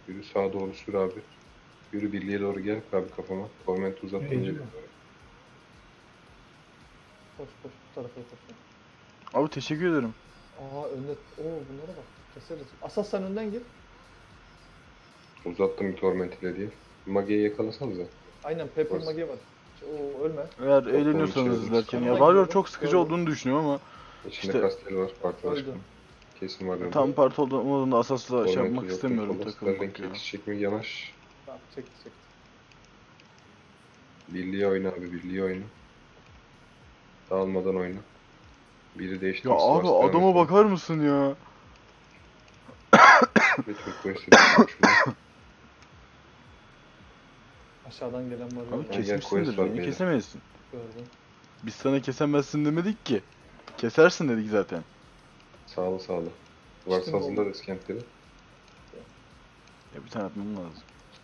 Yürü sağa doğru sür abi. Yürü birliğe doğru gel abi kafama. Torment uzat Mecbur. önce doğru. Koş koş bu tarafa koş. Abi teşekkür ederim. Aa önde. Oo bunlara bak. Keseriz. Asas sen önden gir. Uzattım bir torment ile diye. Mage'yi yakalasanıza. Aynen Pepper Bas. Mage var. Oo ölme. Eğer Toplam eğleniyorsanız içeri izlerken. Sonuna Ya Warrior gidiyorum. çok sıkıcı Gördüm. olduğunu düşünüyorum ama İçinde İşte- Kastel var. Parti Öldü. başkanı. Kesin var tam orada. parti olduğunda Asas'la şey Torment yapmak uzattım, istemiyorum sola takılmak Sterling ya. yetişecek mi? Yanaş. Tamam çekti çekti. Birliğe oyna abi birliğe oyna. Dağılmadan oyna. Biri değişti. Ya abi adama bakar mısın ya? Bir Türk polisi de şuna. Aşağıdan gelen var. Abi ya. Gel, kesmişsindir. quest var Niye beyler. kesemezsin? Gördüm. Biz sana kesemezsin demedik ki. Kesersin dedik zaten. Sağlı sağlı. Varsa Çıktım hazırla oğlum. riskentleri. Ya bir tane atmam lazım.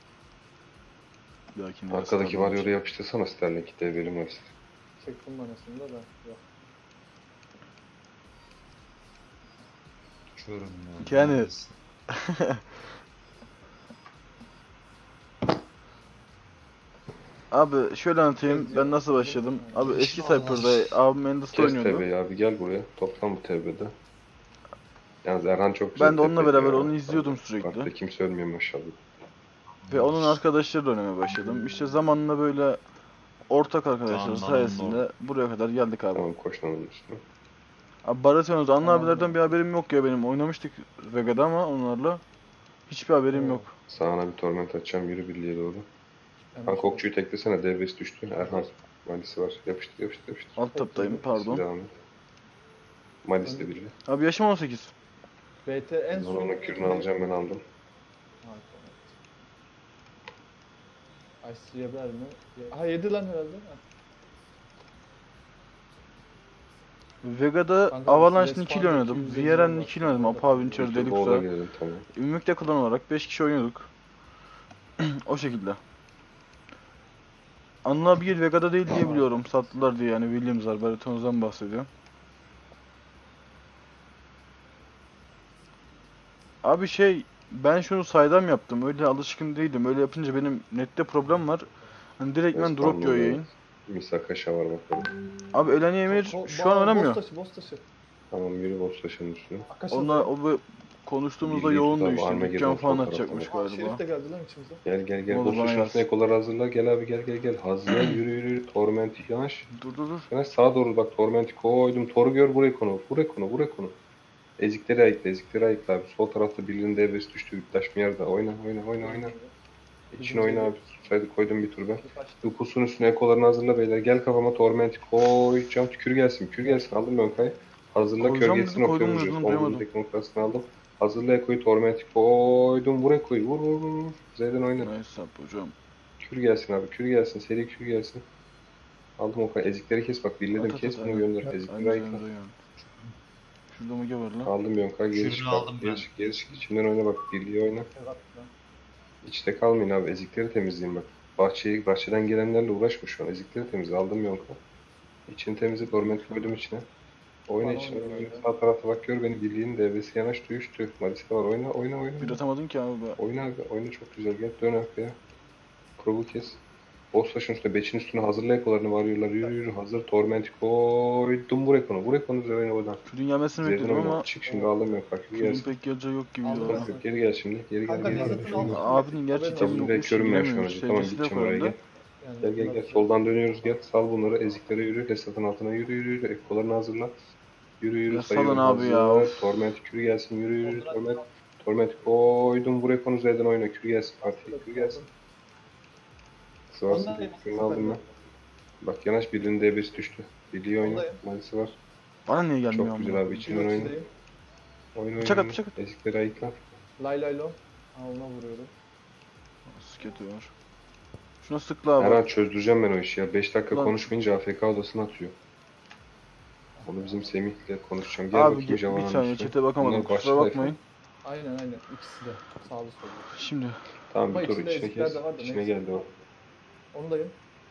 Bir dahakine Arkadaki rastlarım. Warrior'u yapıştırsana Sterling. DB'li Maris. Çektim manasında da. Yok. Uçuyorum ya. Yani- Neredesin? Abi şöyle anlatayım ben nasıl başladım. Abi eski Cypher'da abim Endless'ta Kes oynuyordu. TB'yi abi gel buraya. Toplam bu TB'de. Yalnız Erhan çok güzel Ben de onunla TB beraber ya. onu izliyordum sürekli. Parkta kimse ölmüyor maşallah. Ve onun arkadaşları oynamaya başladım. İşte zamanla böyle ortak arkadaşlar Tamam, sayesinde buraya kadar geldik abi. Tamam koş lan onun üstüne. Abi Baratheon'uz Anla Tamam. abilerden bir haberim yok ya benim. Oynamıştık Vega'da ama onlarla hiçbir haberim yok. Sağına bir torment atacağım. Yürü birliğe doğru. Hemen Kanka okçuyu teklesene. DB'si düştü. Erhan. Malisi var. Yapıştır yapıştır yapıştır. Alt taptayım pardon. Devam et. Malis de birliğe. Abi yaşım 18. BT en son. Onun kürünü alacağım ben aldım. Ice yeber mi? Ha yedi lan herhalde. Ha. Vega'da Kanka, Avalanche respawn Nikhil oynadım. 250 Vieren var. Nikhil oynadım. Apavi Winter Bir de Boğla Deluxe'da. gelelim tamam. Ümük'te klan olarak 5 kişi oynuyorduk. O şekilde. Anıl Abigail Vega'da değil diye biliyorum. Sattılar diye yani Williams var. Baratheon'dan bahsediyor. Abi ben şunu saydam yaptım. Öyle alışkın değildim. Öyle yapınca benim nette problem var. Hani direktmen drop yiyor yayın. Misakaşa var bakalım. Abi Eleni Emir şu an oynamıyor. Boss taşı. Tamam yürü boss taşının üstüne. Akaşa. Onunla konuştuğumuzda Bildiğin yoğundu tutar, işte. Armageddon Dükkan falan sol açacakmış tarafta Şerif galiba. de geldi lan içimize. Gel Ne boss olur bana taşının yaz. üstüne ekoları hazırla. Gel abi gel. Hazırla yürü. Torment yanaş. Dur. Yanaş sağa doğru bak Torment'i koydum. Tor'u gör buraya konu. Buraya konu. Ezikleri ayıkla abi. Sol tarafta birinin devresi düştü. Yüktaş bir yerde. Oyna. İçine oyna abi. Saydı koydum bir tur ben. Lukus'un üstüne ekolarını hazırla beyler. Gel kafama Torment'i koyacağım. Kür gelsin. Aldım ben kayı. Hazırla Koyacağım kölgesini dedi, koydum okuyoruz. dedim, Onun duyamadım. teknokrasını aldım. Hazırla ekoyu Torment'i koydum. Vur ekoyu. Vur. Z'den oyna. Neyse hocam. Kür gelsin abi. Seri kür gelsin. Aldım o kayı. Ezikleri kes bak. Birledim kes bunu gönder. Ezikleri ayıkla. Şurada mı var lan? Aldım Yonka. Geri Kürünü çık aldım bak. ben. Geri çık. İçinden oyna bak. Birliği oyna. İçte kalmayın abi. Ezikleri temizleyin bak. Bahçeden gelenlerle uğraşma şu an. Ezikleri temizle. Aldım Yonka. İçini temizle. Torment koydum içine. Oyna Tamam, içine. oyna. Sağ tarafta bak gör beni. Birliğin devresi yanaş düştü. Malisi var. Oyna. Bir atamadım ki abi. Oyna abi. Oyna çok güzel. Gel dön arkaya. Probu kes. Boss taşın üstüne, beçin üstüne hazırla ekolarını varıyorlar. Yürü. Hazır. Torment koydum. Vur ekonu. Üzerine oyna oradan. Kürün gelmesini Z'den bekledim oyna. ama Çık şimdi aldım Yonka. Kür kürün gelsin. pek geleceği yok gibi Aldım ya. ben. Geri gel şimdi. Geri Kanka gel. Nezzat'ın aldım. Abinin gerçekten Haberin Tabii olsun. ben yokmuş körüm ben şu an. bilemiyormuş. Tamam Sevgisi de gideceğim oraya koydu. gel. Gel. Soldan dönüyoruz gel. Sal bunları. Eziklere yürü. Resatın altına yürü. Ekolarını hazırla. Yürü. Ya Sayıyorum. salın abi ya, Hazır. of. Torment kürü gelsin. Yürü. Torment koydum. Vur ekonu Z'den oyna. Kürü gelsin. Artık kürü gelsin. Sıvasın. Kürünü aldım ben. Bak yanaş birinin DB'si düştü. Birliği oyna. Ondayım. Malisi var. Bana niye gelmiyor Çok güzel ama? abi. İçinden oyna. Oyna. Bıçak at. Ezikleri ayıkla. Lay lo. Alına vuruyorum. Sketi var. Şuna sıkla abi. Her an çözdüreceğim ben o işi ya. 5 dakika Lan. konuşmayınca AFK odasına atıyor. Onu bizim Semih'le konuşacağım. Gel Abi bakayım Javan'ın bir saniye üstüne. chat'e bakamadım Bunlar kusura başladı bakmayın. Aynen. İkisi de. Sağlı sollu. Şimdi Tamam Ama bir tur içinde içine ezikler kes. de var da İçine neyse. geldi o. Ondayım.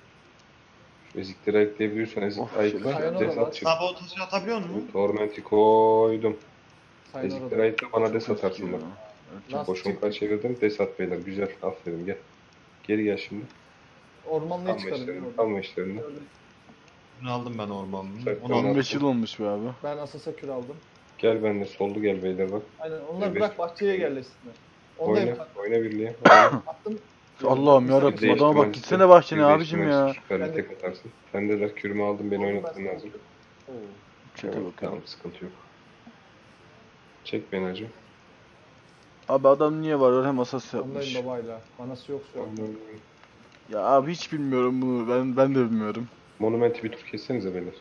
Şu ezikleri ayıklayabiliyorsan ezik Of, ayıkla. Sayonara Des var. at çık. Sabotajı atabiliyor musun? Torment'i koydum. Sayın Ezikleri orada. ayıkla bana des çok atarsın eski bak. ya. Last Boşun çık. kaç çevirdim. Desat beyler güzel. Aferin gel. Geri gel şimdi. Ormanlığı Kalma çıkarın ya işlerinde. orada. Kalma işlerinde. Bunu aldım ben ormanını. Sakın 15 attım. yıl olmuş be abi. Ben Asas'a kür aldım. Gel benimle sollu gel beyler bak. Aynen onları Evet. bırak bahçeye yerleşsinler. Ondayım Oyna. kanka. Oyna birliğe. Oyna. Attım. Allah'ım Bir yarabbim sakın- adama bak gitsene bahçene abicim ya. Süper bir tek atarsın. Sen de kürümü aldım beni Aldım ben oynatman sana. lazım. Oo. Çete Evet, bakıyorum. tamam sıkıntı yok. Çek beni hacı. Abi adam niye var hem asas Ondayım yapmış. babayla. Manası yok şu an. Ya abi hiç bilmiyorum bunu. Ben de bilmiyorum. Monumenti bir tur kessenize beyler.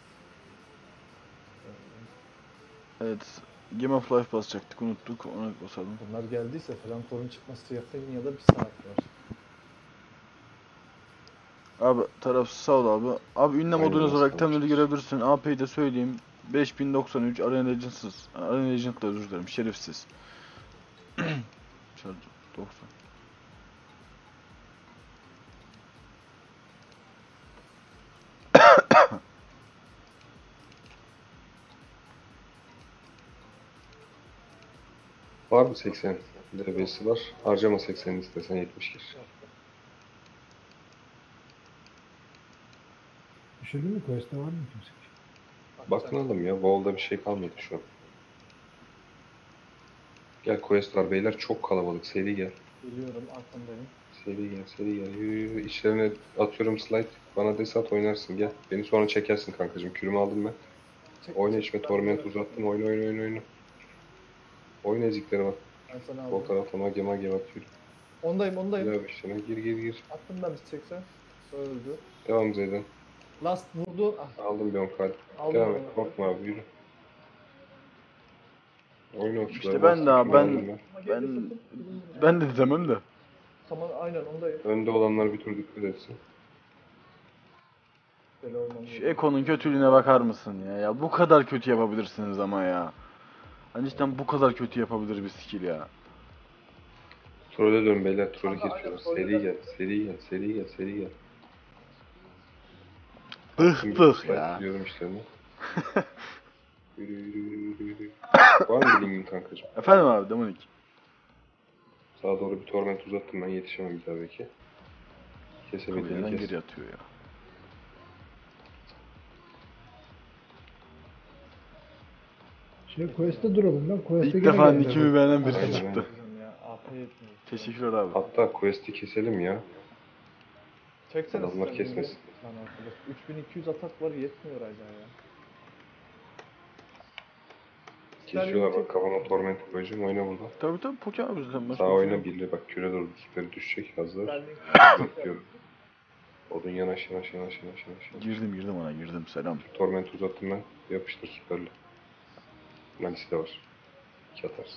Evet. Game of Life basacaktık unuttuk ona basalım. Bunlar geldiyse falan torun çıkması yakın ya da bir saat var. Abi tarafsız sağ ol abi. Abi ünlem Aynen, modunuz olarak aslan temleri olsun. görebilirsin. AP'yi de söyleyeyim. 5093 Arena Legends'ız. Arena Legends'la özür dilerim şerefsiz. Şarj 90. Var mı 80 DB'si var. Harcama 80 istesen 70 gir. Düşürdün mü quest'te var mı kimse? Bakınalım ya. Vol'da bir şey kalmadı şu an. Gel quest var beyler çok kalabalık. Seri gel. Geliyorum arkandayım. Seri gel, seri gel. Yürü, yürü. İçlerine atıyorum slide. Bana desat oynarsın gel. Beni sonra çekersin kankacığım. Kürümü aldım ben. Çek, Oyna çek. içme torment uzattım. Oyna oyna oyna oyna. Oyna eziklere bak. Ben sana Sol aldım. tarafa mage mage bak yürü. Ondayım. Güzel bir şey. Gir gir gir. Attım ben bir 80. Öldü. Devam Zeydan. Last vurdu. Ah, Aldım bir 10 kalp. aldım Devam onu. et. Korkma abi yürü. Oyna okçuları. İşte ben de abi, bastım, aldım Ama geri Ben sakın. ben de demem de. Tamam aynen ondayım. Önde olanlar bir tur dikkat etsin. Böyle olmam Şu Eko'nun kötülüğüne bakar mısın ya? Ya bu kadar kötü yapabilirsiniz ama ya. Hani cidden bu kadar kötü yapabilir bir skill ya. Trole dön beyler. Trolü Kanka, kesiyorlar. aynen, trole Seri dön. gel. Seri gel. Seri gel. Seri gel. Bıh bıh ya. Diyorum işlerini. Yürü yürü yürü yürü. Var mı bilingin kankacığım? Efendim abi Demonik. Sağa doğru bir torment uzattım ben yetişemem bir daha belki. Kesebildiğini Kabineden kes. geri atıyor ya. Quest'te duralım lan. Quest'te İlk gene defa geldi nickimi adam. beğenen biri Aynen, çıktı. Ya AP yetmiyor. Teşekkürler abi. Hatta quest'i keselim ya. Çeksene Adamlar sen kesmesin. bunu. Lan arkadaş 3200 atak var yetmiyor hala ya. Kesiyorlar bak kafama torment koyacağım oyna burada. Tabii tabii Poke abi zaten. Sağ oyna birliğe bak küre doğru süperi düşecek hazır. Sterling Bekliyorum. Odun yanaş yanaş yanaş yanaş yanaş. Girdim ona girdim selam. Torment uzattım ben. Yapıştır süperli. Malisi de var. 2 atarsın.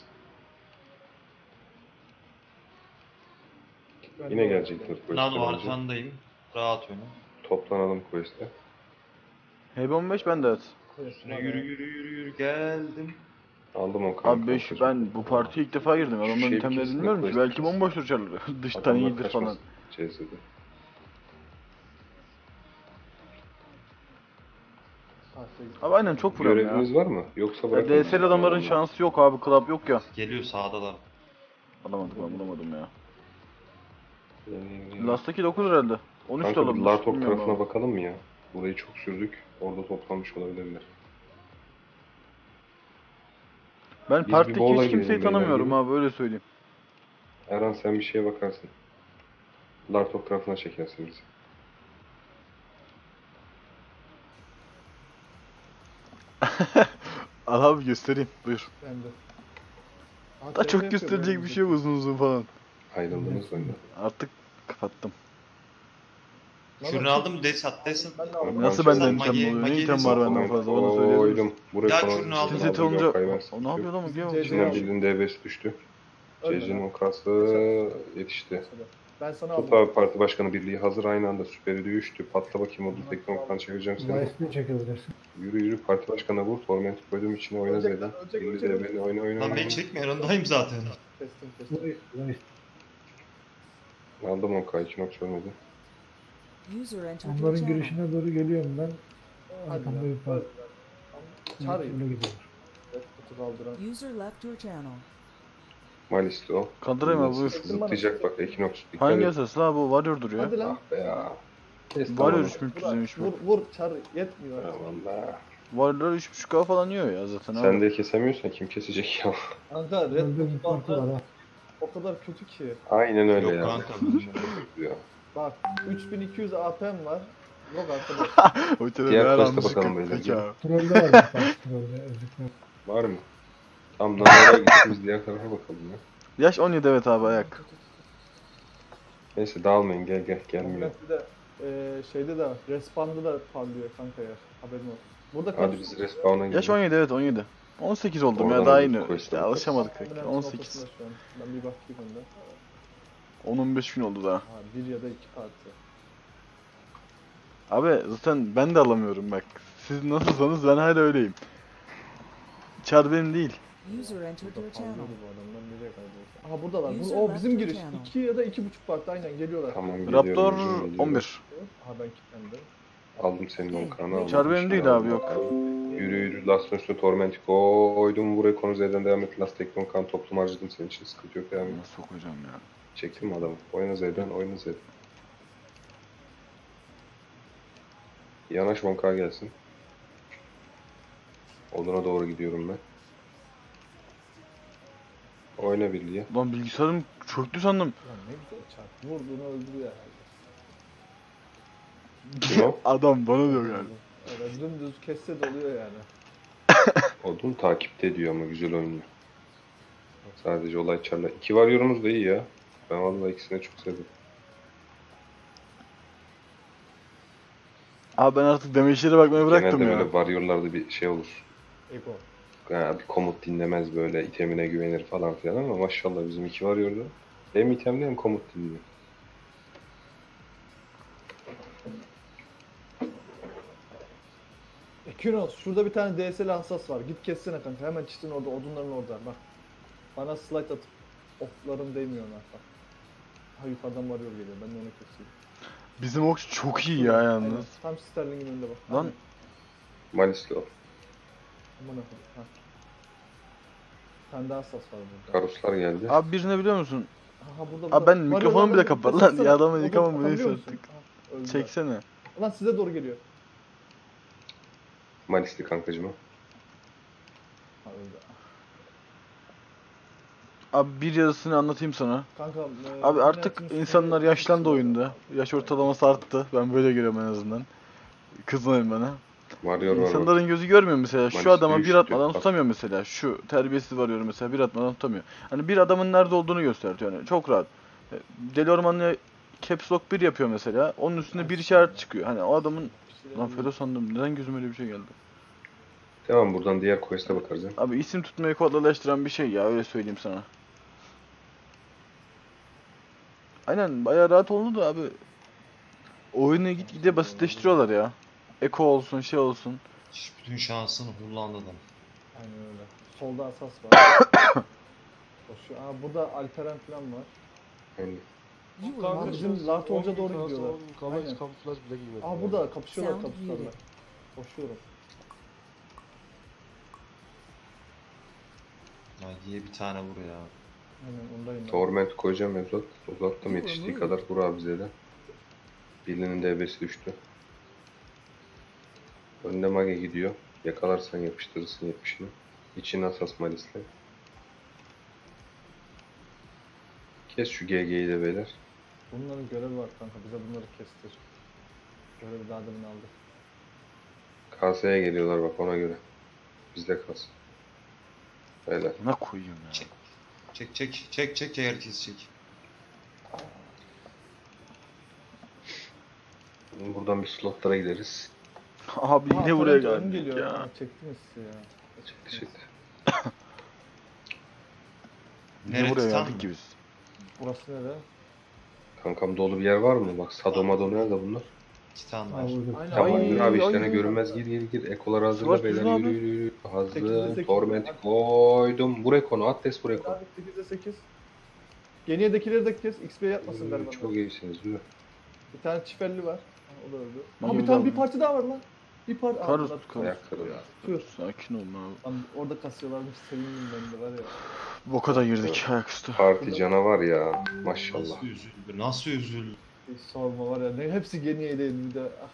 Yine gelecekler Nano quest'ten önce. arkandayım. Rahat oyna. Toplanalım quest'e. HB15 ben de evet. Üstüne yürü yürü yürü yürü geldim. Aldım o kanka. Abi 5 ben bu partiye ilk defa girdim. Adamların Şey itemleri kesin bilmiyorum ki. quest Belki kesin. bomboş duracaklar. Dıştan Adamlar iyidir kaçmaz falan. CS'de. Abi aynen çok vuruyorum ya. Göreviniz var mı? Yoksa Ya bırakın. DSL adamların şansı yok abi. Club yok ya. Geliyor sağdalar. Alamadım ben bulamadım ya. Yani- Last'taki 9 herhalde. 13 de Kanka bir olabilir. Lartok bilmiyorum tarafına abi. bakalım mı ya? Burayı çok sürdük. Orada toplanmış olabilirler. Ben Biz bir partideki Bowl'a hiç kimseyi gidelim beyler tanımıyorum gibi. abi öyle söyleyeyim. Erhan sen bir şeye bakarsın. Lartok tarafına çekersin bizi. Al abi göstereyim. Buyur. Ben de. Da çok gösterecek bir şey yok uzun uzun falan. Ayrıldınız benden. Artık kapattım. Şunu aldım desat desat. Ben de aldım. Nasıl Tamam, benden Magi- item oluyor? Ne Magi item var benden Torment fazla onu söyleyebilir misin? koydum. Buraya Ya konan şunu aldım. Tim seti olunca o ne yapıyor lan bu? CC İçinden aldım. birinin DB'si düştü. Öldü CC'nin lan. okası yetişti. Ben sana Tut aldım. abi parti başkanı birliği hazır aynı anda süperi düştü. Patla bakayım o düzdeki noktadan çevireceğim seni. Life'de çekebilirsin. Yürü yürü parti başkanına vur. Torment koydum içine oyna Ölecek Zeydan. lan, ölecek, Birliği ölecek, de ölecek. beni oyna oyna Lan oyna. beni çekme yanındayım zaten. Kestim. Life. Aldım 10k 2 nok ölmedi. User entered your Onların channel. girişine doğru geliyorum ben. Hadi Arkamda lan. bir parti. Çağırayım. Öyle gidiyor. Kutu kaldıran. User left your channel. Malisli o. Kaldırayım abi buyur. Zıplayacak bak Ekinox. Dikkat Hangi et. esas la bu Warrior'dur ya. Hadi lan. Ah be ya. Kes Warrior tamam. 3300 demiş Vur bu. vur çar yetmiyor. Valla. Warrior 3.5K falan yiyor ya zaten abi. Sen de kesemiyorsan kim kesecek ya? Kanka Red Önde bir Bull farkı var ha. o kadar kötü ki. Aynen öyle Yok ya. kanka. Ya. Bak 3200 AP'm var. Yok arkadaş. O tane Diğer bir quest'e aramızı bakalım kırdık beyler. ya. Trollde var bir farkı trollde. Ezikler. Var mı? Tamam lan oraya gittiğimiz diğer tarafa bakalım ya. Yaş 17 evet abi ayak. Neyse dağılmayın gel gelmiyor. Bir de şeyde de respawn'da da parlıyor kanka ya. Haberin olsun. Burada Hadi kaç- biz respawn'a Yaş gidelim. 17 evet 17. 18 oldum ya Oradan daha da yeni. quest'e İşte bakarız. alışamadık pek. Ambulans 18. ortasında şu an. Ben bir bakayım onda. 10-15 gün oldu daha. Ha, bir ya da iki parti. Abi zaten ben de alamıyorum bak. Siz nasılsanız ben hala öyleyim. Çar benim değil. User entered your channel. Parlıyordu bu adamlar nereye kayboldu? Aha buradalar. User O bizim left giriş. your channel. 2 ya da 2,5 parti aynen geliyorlar. Tamam geliyorum. Raptor geliyorum. 11. Aha ben kilitlendim. Aldım senin 10 kanı aldım. Çar benim değil abi, yok. Yürü yürü Last Üstü Torment koydum. Buraya konu Z'den devam et. Last Teknon kan toplum harcadım senin için. Sıkıntı yok devam et. Nasıl sokacağım ya? Çektim mi adamı? Oyna Z'den oyna Z'den. Yanaş 10k gelsin. Oduna doğru gidiyorum ben. Oyna birliğe. Lan bilgisayarım çöktü sandım. Lan ne güzel çarp. Vurduğunu öldürüyor herhalde. Kim o? Adam bana diyor yani. Evet, dümdüz kesse de oluyor yani. Odun takipte ediyor ama güzel oynuyor. Sadece olay çarla. 2 var yorumumuz da iyi ya. Ben vallahi ikisini çok sevdim. Abi ben artık demeçlere bakmayı bıraktım Genelde ya. böyle varyorlarda bir şey olur. Ego. Yani bir komut dinlemez böyle itemine güvenir falan filan ama maşallah bizim 2 varıyordu. Hem itemli hem komut dinliyor. Ekinos şurada bir tane DSL hassas var. Git kessene kanka. Hemen çitin orada, odunların orada. Bak. Bana slide atıp oklarım değmiyor onlar bak. Ha yukarıdan varıyor geliyor. Ben de onu keseyim. Bizim okçu çok iyi ya Aynen. yalnız. Tam Sterling'in önünde bak. Lan Malisli o. Aman akıllı. Ha. Bir tane daha hassas var burada. Karuslar geldi. abi birine biliyor musun? Aha burada. Abi ben Varıyor mikrofonum lan, bile bir kapalı ses lan. atsana. Ya adamı Odun yıkamam bu atabiliyor neyse musun? artık. Ha, öldüler. Çeksene. Lan size doğru geliyor. Malisli kankacıma. Ha öldü. Abi bir yarısını anlatayım sana. Kanka. Abi artık insanlar yaşlandı oyunda. Yaş ortalaması arttı. Ben böyle görüyorum en azından. Kızmayın bana. Varıyor var. bak. İnsanların gözü görmüyor mesela. Şu Maalesef adama bir düştü. atmadan Bak. tutamıyor mesela. Şu terbiyesiz varıyor mesela bir atmadan tutamıyor. Hani bir adamın nerede olduğunu gösteriyor yani. Çok rahat. Deli Orman'ı Caps Lock 1 yapıyor mesela. Onun üstünde bir işaret çıkıyor. Hani o adamın... Lan Felo sandım. Neden gözüme öyle bir şey geldi? Tamam buradan diğer quest'e bakarız. ya. Abi isim tutmayı kolaylaştıran bir şey ya öyle söyleyeyim sana. Aynen bayağı rahat oldu da abi. Oyunu gitgide basitleştiriyorlar ya. Eko olsun şey olsun. Bütün şansını kullandı adam. Aynen öyle. Solda asas var. Koşuyor. Aa burada Alperen falan var. Yani You were Kanka moved. bizim Lart Hoca doğru gidiyorlar. Aynen. Kamuflaj bile giymedim. Aa burada kapışıyorlar Sound kapışlarla. muted. Koşuyorum. Ya diye bir tane vur ya. Aynen ondayım ben. Torment koyacağım Evzat. Uzattım yetiştiği kadar vur abi bize de. Birinin DB'si düştü. Önde Mage gidiyor. Yakalarsan yapıştırırsın 70'ini. İçine asas Malis'le. Kes şu GG'yi de beyler. Bunların görevi var kanka bize bunları kestir. Görevi daha demin aldık. KS'ye geliyorlar bak ona göre. Bizde kalsın. Beyler. Ne koyayım ya. Çek. Çek herkes çek. Buradan bir slotlara gideriz. Abi yine Aa, buraya Torrent önüm geldik geliyor. ya. Aa, çektiniz siz ya. Çıktı çıktı. Niye Neresi buraya tam geldik mı? ki biz? Burası nere? Kankam dolu bir yer var mı? Bak Sadomado nerede bunlar? Titan Ha var. burada. Aynen. Tamam Ay, gir abi ay, işlerine ay. görünmez gir. Ekolar hazırla Sivas beyler düzgün abi. yürü. Sekizde Hazır. sekiz. Torment koydum. Buraya konu Atlas buraya konu. Abi 8'de 8. Geniyedekileri de kes. XP yapmasın galiba. Çok iyisiniz yürü. Bir tane çifelli var. Ha, o da öldü. Ben Aa bir öldü tane abi. bir parti daha var lan. Bir par Karus, aldılar. karus. Ayak kırıldı. Tüh. Sakin olun abi. Lan orada kasıyorlarmış, sevindim ben de var ya. Boka da girdik ayaküstü. Parti canavar ya. Maşallah. Nasıl üzüldü? Nasıl üzüldü? Hiç sorma var ya. Ne, hepsi Geniye'deydi bir de. Ah.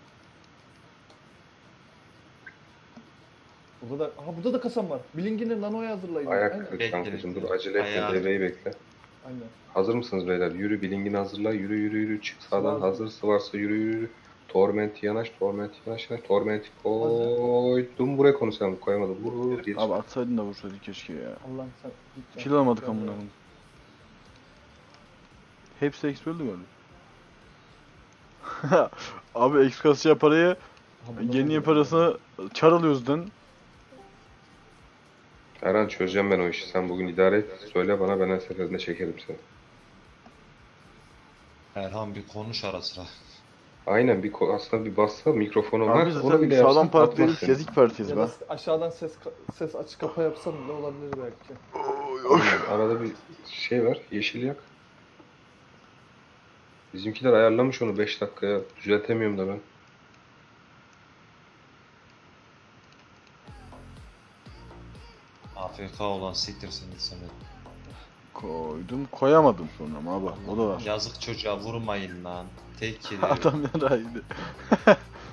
Burada da kasam var. Blink'ini Nano'ya hazırlayın. Ayak Aynen. kırık Bekle. kankacım. Dur acele etme. Ayağı- Devreyi bekle. Aynen. Hazır mısınız beyler? Yürü bilingini hazırla. Yürü yürü yürü. Çık sağdan. Sıvar. Hazırsı varsa yürü yürü yürü. Torment yanaş. Torment yanaş. Torment koydum. Buraya konu sen koyamadın. Vur vur vur. Geç. Abi atsaydın da vursaydın keşke ya. Allah'ım sen git ya. Kill alamadık Ben amına de- koyayım. Hepsi exp öldü galiba. Abi exp kasacağı parayı Ha, burada yeni oldu. parasını çar alıyoruz lan. Erhan çözeceğim ben o işi. Sen bugün idare et. Söyle bana, ben her seferinde çekerim seni. Erhan bir konuş ara sıra. Aynen aslında bir bassa mikrofonu var. Abi Onu zaten bile sağlam yapsan parti değil, atmaz seni. ezik partiyiz Ya be. da aşağıdan ses açık kapa yapsam bile olabilir belki. Arada bir şey var. Yeşil yak. Bizimkiler ayarlamış onu 5 dakikaya. Düzeltemiyorum da ben. AFK olan siktirsin gitsin. Koydum, koyamadım sonra ama abi. O da var. Yazık çocuğa vurmayın lan. Tek yedi. Adam yaraydı.